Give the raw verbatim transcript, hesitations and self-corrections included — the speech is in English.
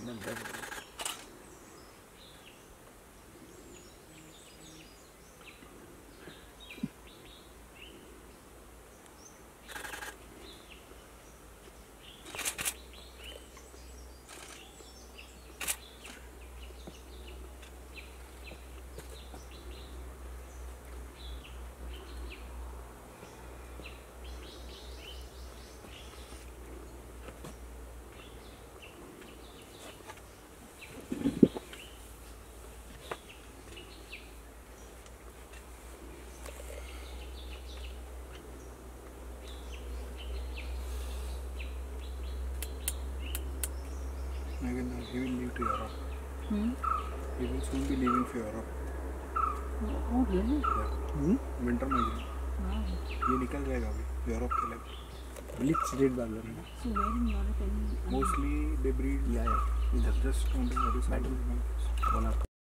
He will leave to Europe. Hmm? He will soon be leaving for Europe. Oh, really? Yeah. Hmm? Winter में ही. Wow. ये निकल जाएगा अभी Europe के लिए. Bleach red warbler. So where in Europe? Mostly they breed. Yeah, yeah. Just on the other side.